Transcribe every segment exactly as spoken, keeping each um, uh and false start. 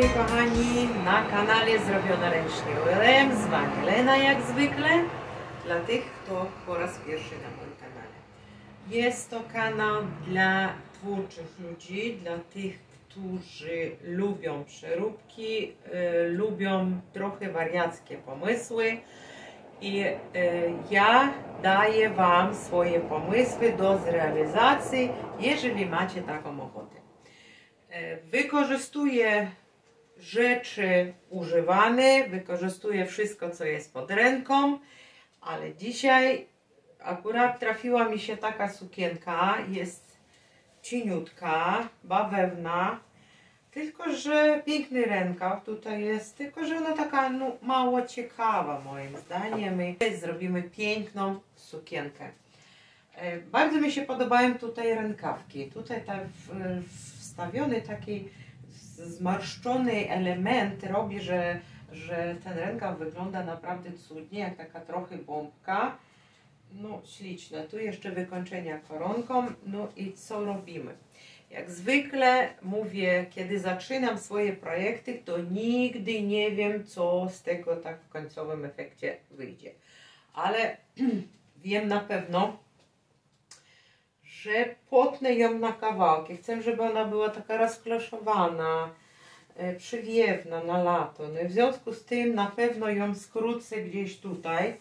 moi kochani, na kanale Zrobione Ręcznie U L M, z Wami Lena jak zwykle, dla tych, kto po raz pierwszy na moim kanale. Jest to kanał dla twórczych ludzi, dla tych, którzy lubią przeróbki, y, lubią trochę wariackie pomysły i y, ja daję Wam swoje pomysły do zrealizacji, jeżeli macie taką ochotę. Wykorzystuję rzeczy używane, wykorzystuję wszystko, co jest pod ręką, ale dzisiaj akurat trafiła mi się taka sukienka, jest cieniutka, bawełna, tylko że piękny rękaw tutaj jest, tylko że ona taka no, mało ciekawa moim zdaniem i zrobimy piękną sukienkę. Bardzo mi się podobają tutaj rękawki, tutaj tak wstawiony taki zmarszczony element robi, że, że ten rękaw wygląda naprawdę cudnie, jak taka trochę bombka. No śliczne, tu jeszcze wykończenia koronką. No i co robimy? Jak zwykle mówię, kiedy zaczynam swoje projekty, to nigdy nie wiem, co z tego tak w końcowym efekcie wyjdzie. Ale wiem na pewno, że potnę ją na kawałki. Chcę, żeby ona była taka rozkloszowana, przywiewna na lato. No w związku z tym na pewno ją skrócę gdzieś tutaj.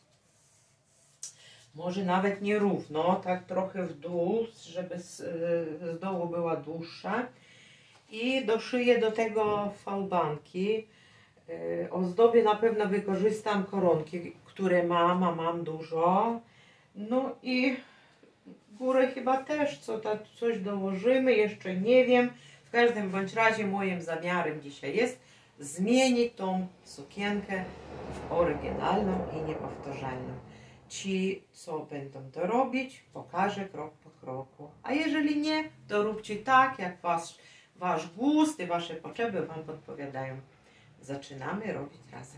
Może nawet nierówno, tak trochę w dół, żeby z, z dołu była dłuższa. I doszyję do tego falbanki. Ozdobię na pewno wykorzystam koronki, które mam, a mam dużo. No i górę chyba też co, tak, coś dołożymy, jeszcze nie wiem. W każdym bądź razie moim zamiarem dzisiaj jest zmienić tą sukienkę w oryginalną i niepowtarzalną. Ci, co będą to robić, pokażę krok po kroku. A jeżeli nie, to róbcie tak, jak wasz, wasz gust i wasze potrzeby Wam podpowiadają. Zaczynamy robić razem.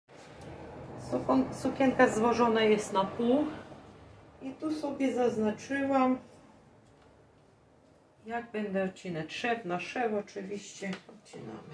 Sukienka złożona jest na pół. I tu sobie zaznaczyłam, jak będę odcinać szew na szew, oczywiście odcinamy.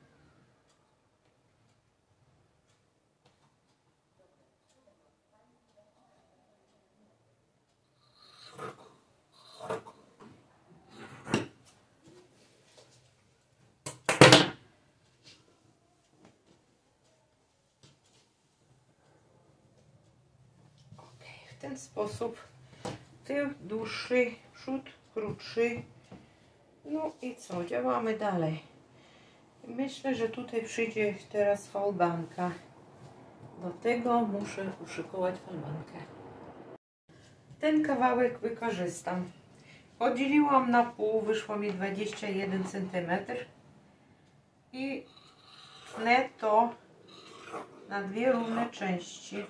W ten sposób tył dłuższy, przód krótszy. No i co? Działamy dalej. Myślę, że tutaj przyjdzie teraz falbanka. Do tego muszę uszykować falbankę. Ten kawałek wykorzystam. Podzieliłam na pół, wyszło mi dwadzieścia jeden centymetrów i tnę to na dwie równe części.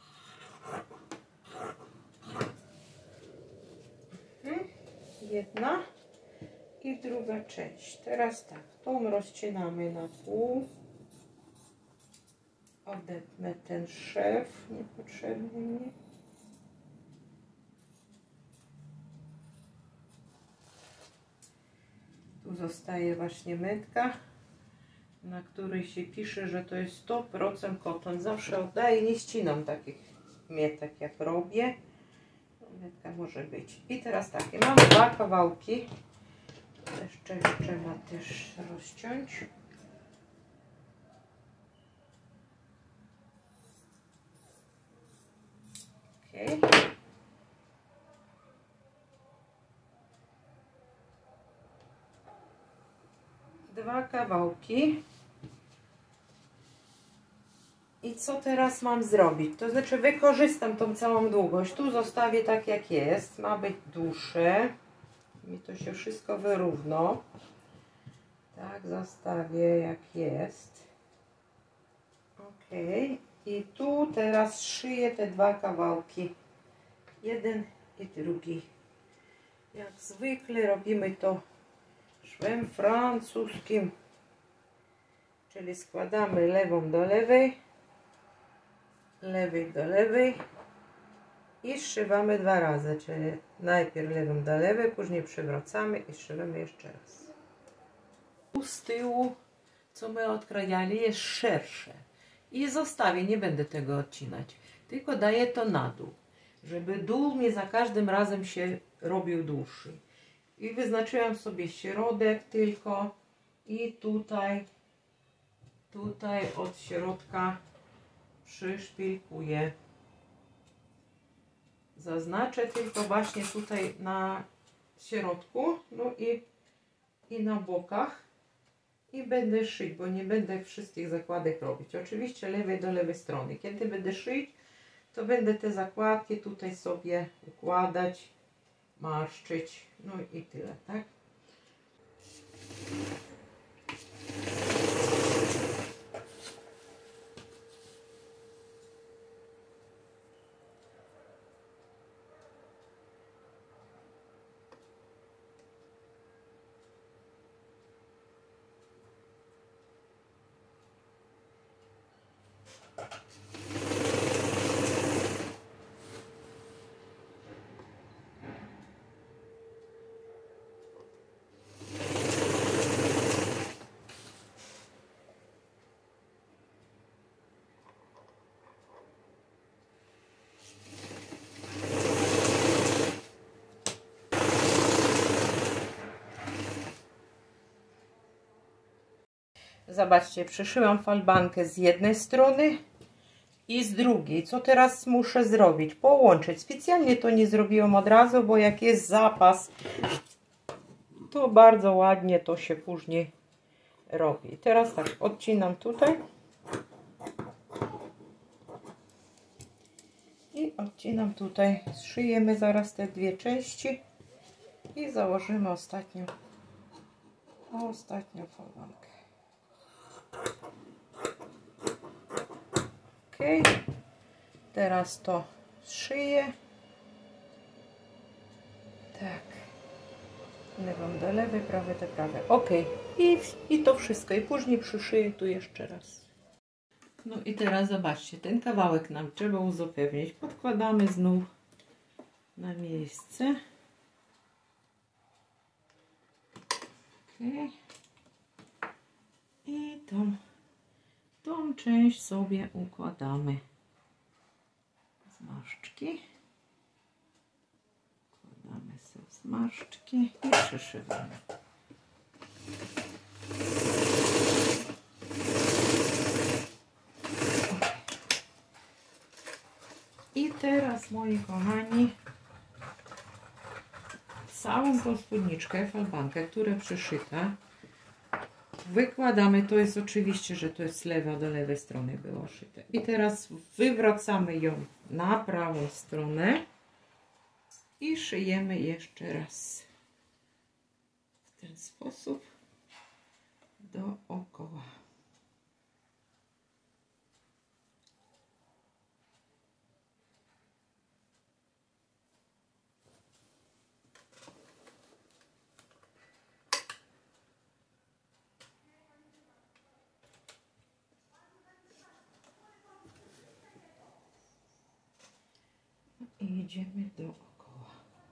Jedna i druga część. Teraz tak, tą rozcinamy na pół. Odetnę ten szew niepotrzebny mi. Tu zostaje właśnie metka, na której się pisze, że to jest sto procent koton. Zawsze oddaję, nie ścinam takich metek jak robię. Metka może być. I teraz takie, mam dwa kawałki. Jeszcze trzeba też rozciąć. Okay. Dwa kawałki. I co teraz mam zrobić? To znaczy wykorzystam tą całą długość. Tu zostawię tak jak jest. Ma być dłuższe. Mi to się wszystko wyrówno. Tak zostawię jak jest. Ok. I tu teraz szyję te dwa kawałki. Jeden i drugi. Jak zwykle robimy to szwem francuskim. Czyli składamy lewą do lewej. Lewej do lewej i zszywamy dwa razy, czyli najpierw lewą do lewej, później przewracamy i zszywamy jeszcze raz. Tu z tyłu co my odkrajali, jest szersze. I zostawię, nie będę tego odcinać. Tylko daję to na dół, żeby dół mnie za każdym razem się robił dłuższy. I wyznaczyłam sobie środek tylko i tutaj, tutaj od środka przyszpilkuję. Zaznaczę tylko właśnie tutaj na środku, no i, i na bokach. I będę szyć, bo nie będę wszystkich zakładek robić. Oczywiście lewej do lewej strony. Kiedy będę szyć, to będę te zakładki tutaj sobie układać, marszczyć, no i tyle, tak? Zobaczcie, przyszyłam falbankę z jednej strony i z drugiej. Co teraz muszę zrobić? Połączyć. Specjalnie to nie zrobiłam od razu, bo jak jest zapas, to bardzo ładnie to się później robi. Teraz tak, odcinam tutaj i odcinam tutaj. Zszyjemy zaraz te dwie części i założymy ostatnią, ostatnią falbankę. Ok, teraz to szyję. Tak, lewą do lewej, prawe do prawej. Ok, I, i to wszystko. I później przyszyję tu jeszcze raz. No i teraz zobaczcie, ten kawałek nam trzeba uzupełnić. Podkładamy znów na miejsce. Ok, i tą Tą część sobie układamy. Zmarszczki. Układamy sobie zmarszczki i przyszywamy. I teraz, moi kochani, całą tą spódniczkę, falbankę, która przyszyta, wykładamy. To jest oczywiście, że to jest z lewa do lewej strony było szyte. I teraz wywracamy ją na prawą stronę i szyjemy jeszcze raz w ten sposób dookoła. I idziemy dookoła.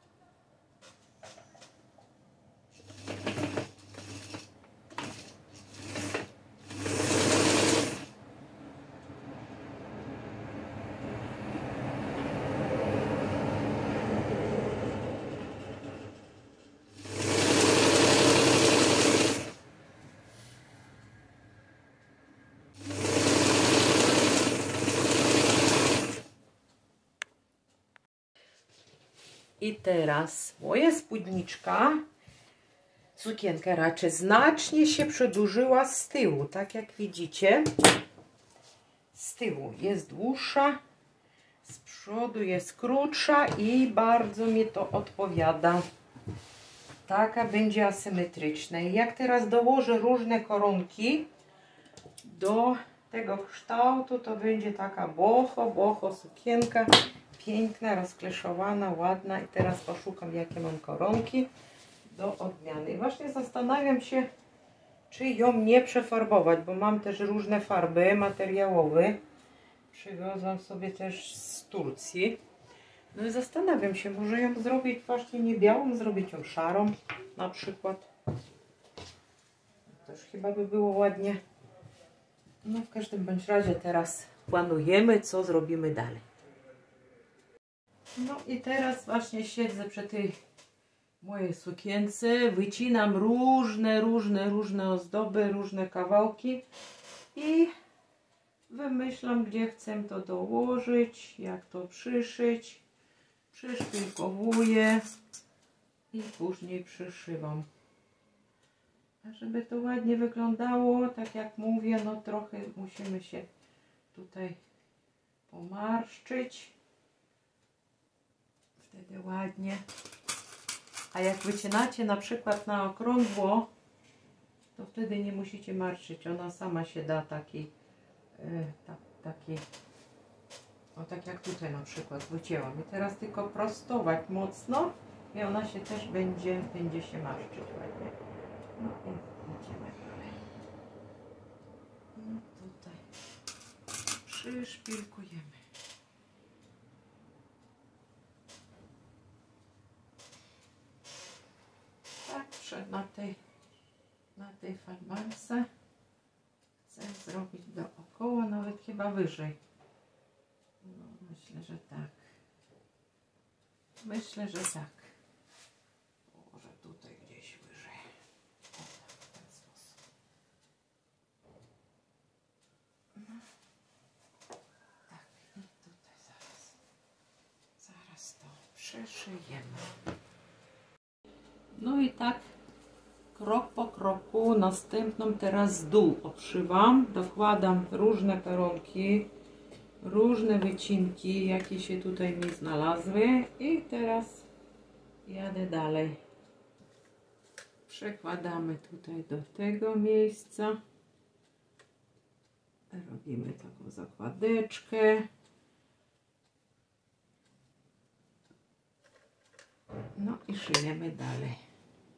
I teraz moja spódniczka, sukienka raczej znacznie się przedłużyła z tyłu, tak jak widzicie. Z tyłu jest dłuższa, z przodu jest krótsza i bardzo mi to odpowiada. Taka będzie asymetryczna. I jak teraz dołożę różne koronki do tego kształtu, to będzie taka boho, boho sukienka. Piękna, rozkleszowana, ładna. I teraz poszukam, jakie mam koronki do odmiany. I właśnie zastanawiam się, czy ją nie przefarbować, bo mam też różne farby materiałowe. Przywiozłam sobie też z Turcji. No i zastanawiam się, może ją zrobić właśnie nie białą, zrobić ją szarą na przykład. Też chyba by było ładnie. No w każdym bądź razie teraz planujemy, co zrobimy dalej. No i teraz właśnie siedzę przy tej mojej sukience, wycinam różne, różne, różne ozdoby, różne kawałki i wymyślam, gdzie chcę to dołożyć, jak to przyszyć, przyszpilkowuję i później przyszywam. A żeby to ładnie wyglądało, tak jak mówię, no trochę musimy się tutaj pomarszczyć. Wtedy ładnie. A jak wycinacie na przykład na okrągło, to wtedy nie musicie marszczyć. Ona sama się da taki, yy, ta, taki, o tak jak tutaj na przykład wycięłam. I teraz tylko prostować mocno i ona się też będzie, będzie się marszczyć ładnie. No i idziemy dalej. No tutaj przyszpilkujemy. Tak, na tej, na tej falbance chcę zrobić dookoła, nawet chyba wyżej. No, myślę, że tak. Myślę, że tak. Może tutaj gdzieś wyżej. O, tak, w ten sposób. No. Tak, i tutaj zaraz. Zaraz to przeszyjemy. No i tak krok po kroku następną teraz dół obszywam, dokładam różne koronki, różne wycinki, jakie się tutaj mi znalazły i teraz jadę dalej. Przekładamy tutaj do tego miejsca, robimy taką zakładeczkę. No i szyjemy dalej.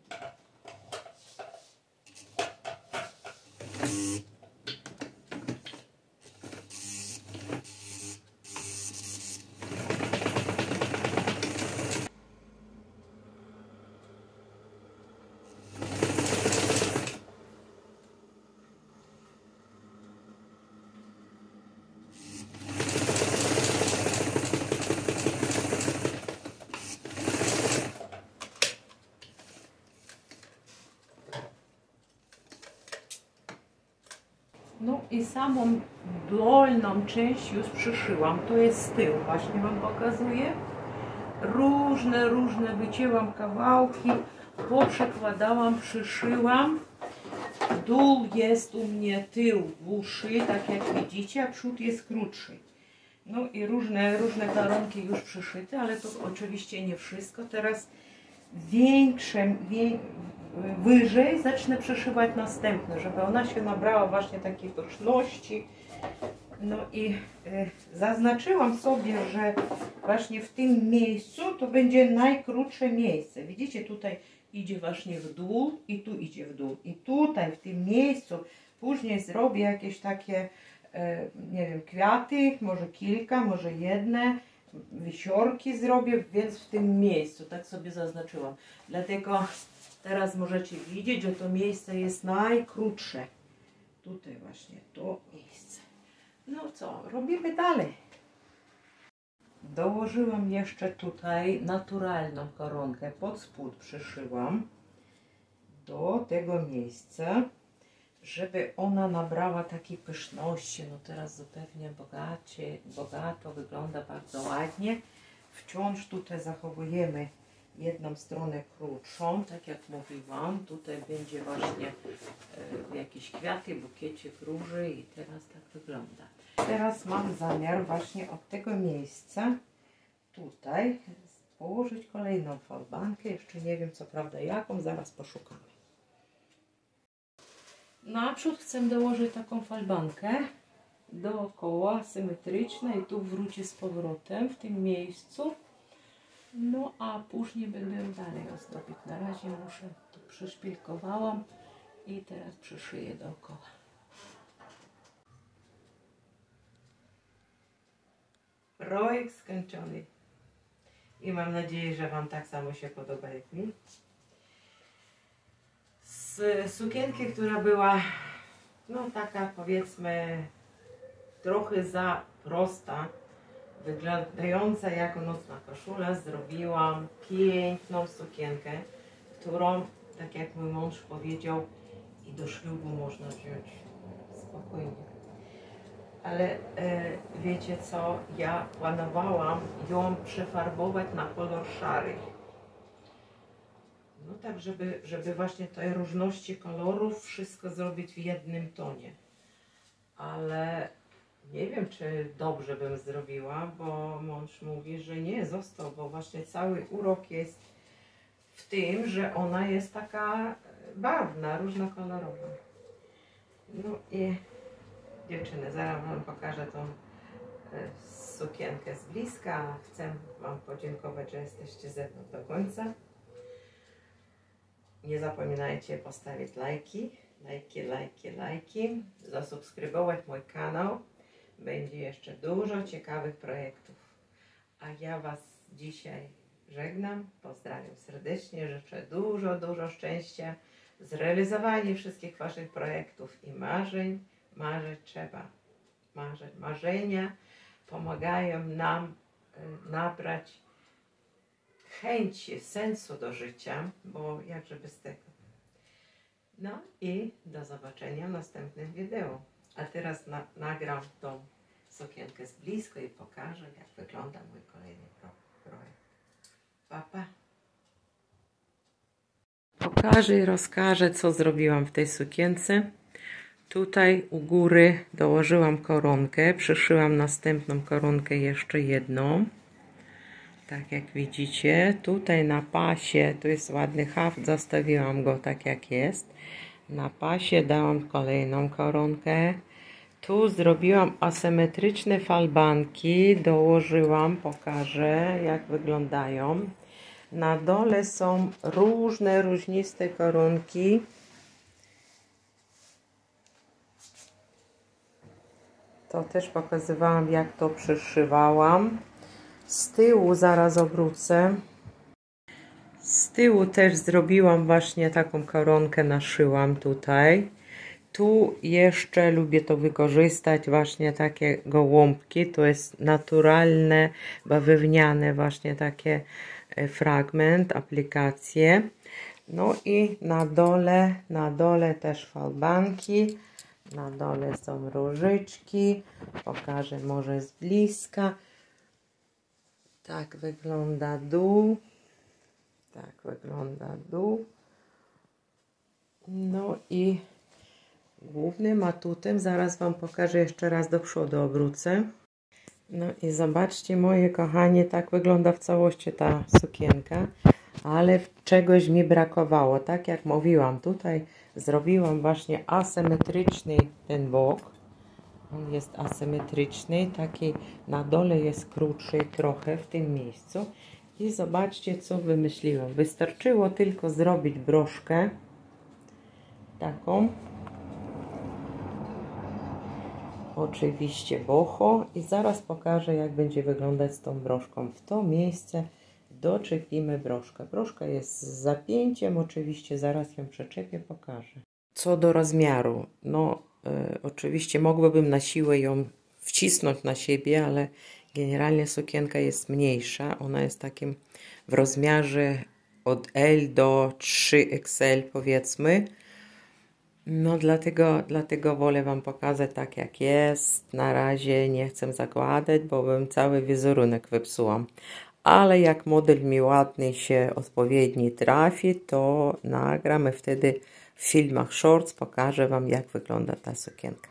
No i samą dolną część już przyszyłam. To jest z tyłu, właśnie wam pokazuję. Różne, różne wycięłam kawałki, poprzekładałam, przyszyłam. Dół jest u mnie tył dłuższy, tak jak widzicie, a przód jest krótszy. No i różne, różne koronki już przyszyte, ale to oczywiście nie wszystko. Teraz większe, wie, wyżej zacznę przeszywać następne, żeby ona się nabrała właśnie takiej pyszności. No i y, zaznaczyłam sobie, że właśnie w tym miejscu to będzie najkrótsze miejsce. Widzicie, tutaj idzie właśnie w dół i tu idzie w dół. I tutaj w tym miejscu później zrobię jakieś takie, y, nie wiem, kwiaty, może kilka, może jedne. Wisiorki zrobię, więc w tym miejscu, tak sobie zaznaczyłam. Dlatego teraz możecie widzieć, że to miejsce jest najkrótsze. Tutaj właśnie to miejsce. No co, robimy dalej. Dołożyłam jeszcze tutaj naturalną koronkę, pod spód przyszyłam do tego miejsca, żeby ona nabrała takiej pyszności. No teraz zupełnie bogacie, bogato wygląda, bardzo ładnie. Wciąż tutaj zachowujemy jedną stronę krótszą, tak jak mówiłam. Tutaj będzie właśnie e, jakieś kwiaty, bukiecie róży i teraz tak wygląda. Teraz mam zamiar właśnie od tego miejsca tutaj położyć kolejną falbankę. Jeszcze nie wiem co prawda jaką, zaraz poszukamy. Naprzód chcę dołożyć taką falbankę dookoła, symetryczna i tu wróci z powrotem w tym miejscu. No a później będę dalej ozdobić. Na razie muszę, tu przyszpilkowałam i teraz przyszyję dookoła. Projekt skończony. I mam nadzieję, że wam tak samo się podoba jak mi. Z sukienki, która była no taka powiedzmy trochę za prosta, wyglądająca jako nocna koszula, zrobiłam piękną sukienkę, którą, tak jak mój mąż powiedział, i do ślubu można wziąć spokojnie. Ale e, wiecie co, ja planowałam ją przefarbować na kolor szary. No tak, żeby, żeby właśnie tej różności kolorów wszystko zrobić w jednym tonie. Ale nie wiem, czy dobrze bym zrobiła, bo mąż mówi, że nie, został, bo właśnie cały urok jest w tym, że ona jest taka barwna, różnokolorowa. No i dziewczyny, zaraz wam pokażę tą sukienkę z bliska. Chcę wam podziękować, że jesteście ze mną do końca. Nie zapominajcie postawić lajki, lajki, lajki, lajki, zasubskrybować mój kanał. Będzie jeszcze dużo ciekawych projektów. A ja was dzisiaj żegnam, pozdrawiam serdecznie, życzę dużo, dużo szczęścia, zrealizowania wszystkich waszych projektów i marzeń. Marzyć trzeba. Marze, marzenia pomagają nam y, nabrać chęci, sensu do życia, bo jakże bez tego. No i do zobaczenia w następnym wideo. A teraz na, nagram tą sukienkę z blisko i pokażę, jak wygląda mój kolejny pro, projekt. Pa, pa. Pokażę i rozkażę, co zrobiłam w tej sukience. Tutaj u góry dołożyłam koronkę, przyszyłam następną koronkę, jeszcze jedną. Tak jak widzicie, tutaj na pasie, tu jest ładny haft, zostawiłam go tak jak jest. Na pasie dałam kolejną koronkę. Tu zrobiłam asymetryczne falbanki, dołożyłam, pokażę jak wyglądają. Na dole są różne, różniste koronki. To też pokazywałam, jak to przyszywałam. Z tyłu zaraz obrócę. Z tyłu też zrobiłam właśnie taką koronkę, naszyłam tutaj. Tu jeszcze lubię to wykorzystać, właśnie takie gołąbki. To jest naturalne, bawełniane właśnie takie fragment, aplikacje. No i na dole, na dole też falbanki. Na dole są różyczki. Pokażę może z bliska. Tak wygląda dół. Tak wygląda dół. No i głównym atutem, zaraz wam pokażę jeszcze raz do przodu, obrócę. No i zobaczcie, moje kochanie, tak wygląda w całości ta sukienka, ale czegoś mi brakowało. Tak jak mówiłam, tutaj zrobiłam właśnie asymetryczny ten bok. On jest asymetryczny, taki na dole jest krótszy trochę w tym miejscu. I zobaczcie, co wymyśliłam. Wystarczyło tylko zrobić broszkę taką. Oczywiście boho. I zaraz pokażę, jak będzie wyglądać z tą broszką. W to miejsce doczepimy broszkę. Broszka jest z zapięciem, oczywiście zaraz ją przyczepię, pokażę. Co do rozmiaru, no y, oczywiście mogłabym na siłę ją wcisnąć na siebie, ale generalnie sukienka jest mniejsza. Ona jest takim w rozmiarze od L do trzy X L powiedzmy. No dlatego, dlatego wolę wam pokazać tak jak jest. Na razie nie chcę zakładać, bo bym cały wizerunek wypsułam. Ale jak model mi ładny się odpowiedni trafi, to nagramy wtedy w filmach shorts, pokażę wam, jak wygląda ta sukienka.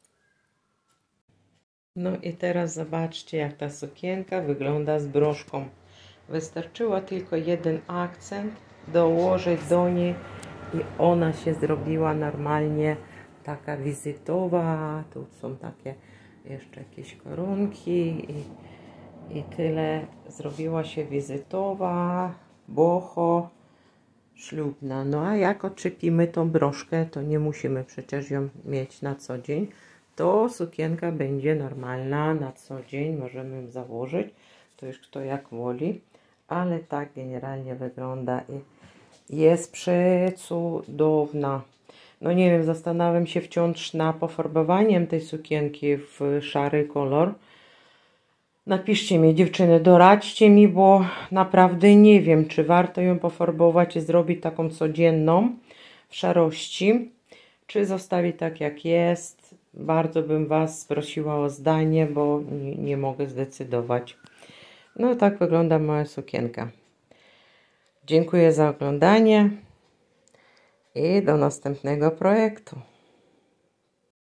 No i teraz zobaczcie, jak ta sukienka wygląda z broszką. Wystarczyło tylko jeden akcent dołożyć do niej i ona się zrobiła normalnie taka wizytowa. Tu są takie jeszcze jakieś koronki i, i tyle. Zrobiła się wizytowa, boho, ślubna. No a jak odczepimy tą broszkę, to nie musimy przecież ją mieć na co dzień. To sukienka będzie normalna na co dzień, możemy ją założyć, to już kto jak woli, ale tak generalnie wygląda i jest przecudowna. No nie wiem, zastanawiam się wciąż na pofarbowaniem tej sukienki w szary kolor. Napiszcie mi, dziewczyny, doradźcie mi, bo naprawdę nie wiem, czy warto ją pofarbować i zrobić taką codzienną w szarości, czy zostawić tak jak jest. Bardzo bym Was prosiła o zdanie, bo nie, nie mogę zdecydować. No tak wygląda moja sukienka. Dziękuję za oglądanie i do następnego projektu.